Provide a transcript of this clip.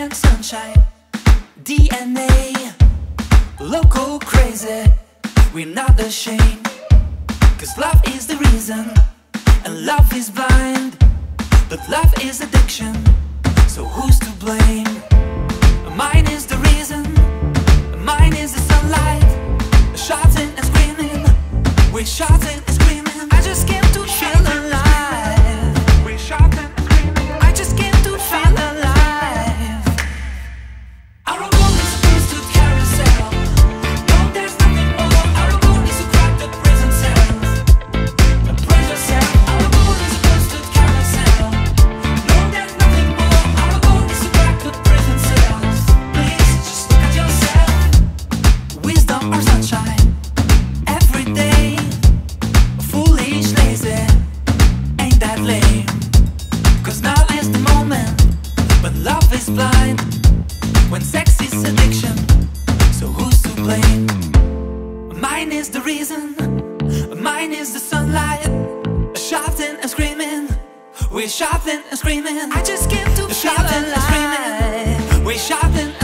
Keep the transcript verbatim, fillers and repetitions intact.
and sunshine, D N A, local crazy. We're not ashamed, cause love is the reason, and love is blind, but love is addiction, so who's to blame? Mine is the reason, mine is the sunlight, shouting and screaming, we're shouting and screaming. I just came to feel alive, we're shouting and screaming. I just came to feel alive. Our world is supposed to carousel, no there's nothing more. Our world is to crack the prison cells, the prison cell. Our world is supposed to carousel, no there's nothing more. Our world is to crack the prison cells. Please just look at yourself. Wisdom or sunshine, every day. Foolish, lazy, ain't that lame? Cause now is the moment, but love is blind, when sex is addiction, so who's to blame? Mine is the reason, mine is the sunlight, shouting and screaming, we're shouting and screaming. I just came to feel alive, we're shouting